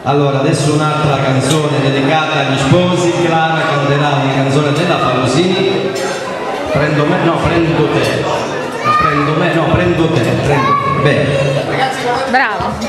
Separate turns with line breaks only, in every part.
Allora, adesso un'altra canzone dedicata agli sposi. Clara canterà una canzone della Pausini. Prendo me, no, prendo te. No, prendo me, no, prendo te. Bene.
Bravo.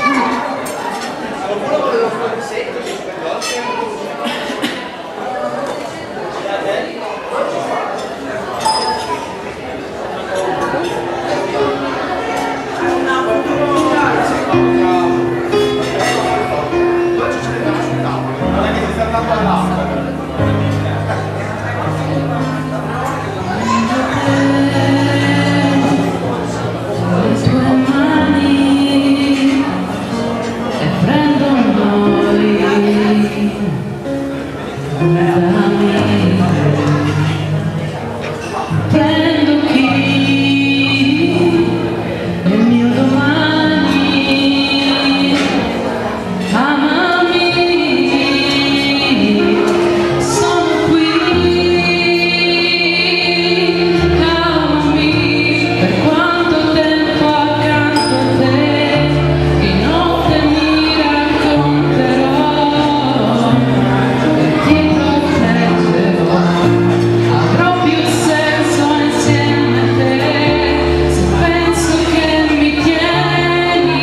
Prendo chi è il mio domani, amami, sono qui, amami, per quanto tempo accanto a te, di notte mi racconterò, e ti proteggerò. Avrò più senso insieme a te, se penso che mi tieni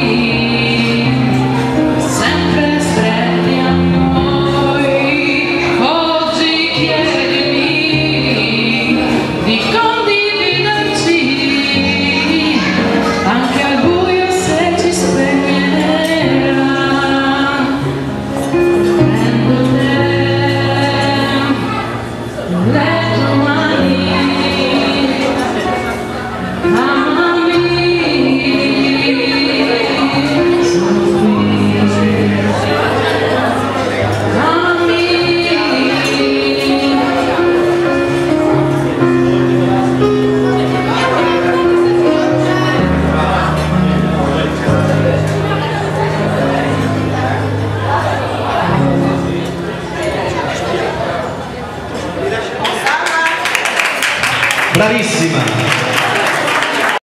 sempre stretti a noi. Oggi chiedimi di condividerci anche al buio se ci spegnerà. Prendo te, le tue mani, amami, sono qui, amami.
Bravissima.